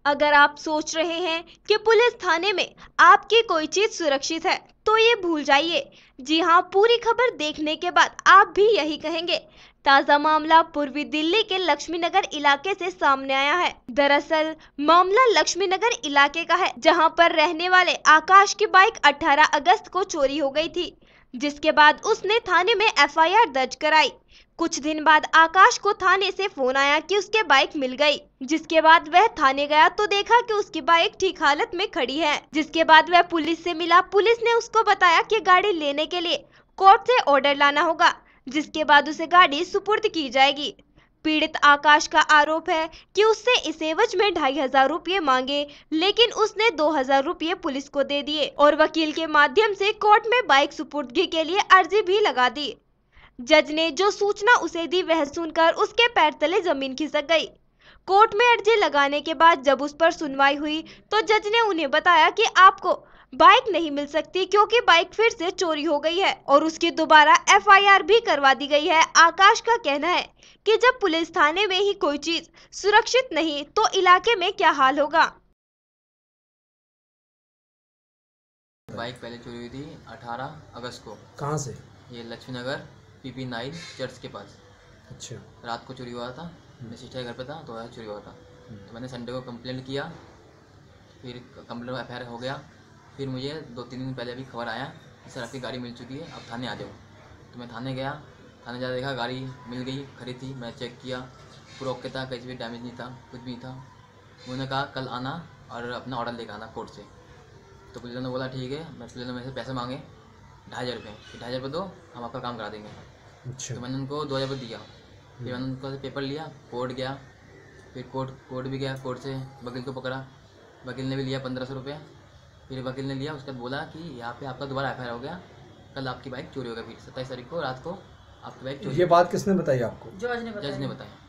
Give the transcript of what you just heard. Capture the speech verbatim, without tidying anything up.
अगर आप सोच रहे हैं कि पुलिस थाने में आपकी कोई चीज सुरक्षित है तो ये भूल जाइए। जी हाँ, पूरी खबर देखने के बाद आप भी यही कहेंगे। ताजा मामला पूर्वी दिल्ली के लक्ष्मी नगर इलाके से सामने आया है। दरअसल मामला लक्ष्मी नगर इलाके का है, जहां पर रहने वाले आकाश की बाइक अठारह अगस्त को चोरी हो गई थी, जिसके बाद उसने थाने में एफ आई आर दर्ज कराई। कुछ दिन बाद आकाश को थाने से फोन आया कि उसके बाइक मिल गई, जिसके बाद वह थाने गया तो देखा कि उसकी बाइक ठीक हालत में खड़ी है। जिसके बाद वह पुलिस से मिला। पुलिस ने उसको बताया कि गाड़ी लेने के लिए कोर्ट से ऑर्डर लाना होगा, जिसके बाद उसे गाड़ी सुपुर्द की जाएगी। पीड़ित आकाश का आरोप है कि उससे इस एवज में ढाई हजार रुपये मांगे, लेकिन उसने दो हजार रुपये पुलिस को दे दिए और वकील के माध्यम से कोर्ट में बाइक सुपुर्दगी के लिए अर्जी भी लगा दी। जज ने जो सूचना उसे दी वह सुनकर उसके पैर तले जमीन खिसक गई। कोर्ट में अर्जी लगाने के बाद जब उस पर सुनवाई हुई तो जज ने उन्हें बताया कि आपको बाइक नहीं मिल सकती, क्योंकि बाइक फिर से चोरी हो गई है और उसकी दोबारा एफ आई आर भी करवा दी गई है। आकाश का कहना है कि जब पुलिस थाने में ही कोई चीज सुरक्षित नहीं तो इलाके में क्या हाल होगा। बाइक पहले चोरी हुई थी अठारह अगस्त को। कहाँ से? ये Lakshmi Nagar P P nine church के पास। अच्छा। रात को चोरी हुआ था। मैं सिस्टर के घर पे था तो चोरी हुआ था। तो मैंने संडे को कंप्लेंट किया, फिर कंप्लेंट एफ आई आर हो गया। फिर मुझे दो तीन दिन पहले भी खबर आया कि सर आपकी गाड़ी मिल चुकी है, अब थाने आ जाओ। तो मैं थाने गया। थाने जा देखा गाड़ी मिल गई, खड़ी थी। मैं चेक किया, पूरा ओके था, कहीं भी डैमेज नहीं था, कुछ भी नहीं था। उन्होंने कहा कल आना और अपना ऑर्डर लेकर आना कोर्ट से। तो पुलिस ने बोला ठीक है। मैं पुलिस ने मेरे से पैसे मांगे ढाई हज़ार रुपये कि ढाई हज़ार रुपये दो, हम आपका काम करा देंगे। अच्छा। तो मैंने उनको दो हज़ार रुपये दिया। फिर मैंने उनको पेपर लिया, कोर्ट गया। फिर कोर्ट कोर्ट भी गया, कोर्ट से वकील को पकड़ा। वकील ने भी लिया पंद्रह सौ रुपये। फिर वकील ने लिया, उसके बाद बोला कि यहाँ पे आपका दोबारा एफ आई आर हो गया, कल आपकी बाइक चोरी हो गई। फिर सत्ताईस तारीख को रात को आपकी बाइक चोरी। ये बात किसने बताई आपको? जज ने बताया।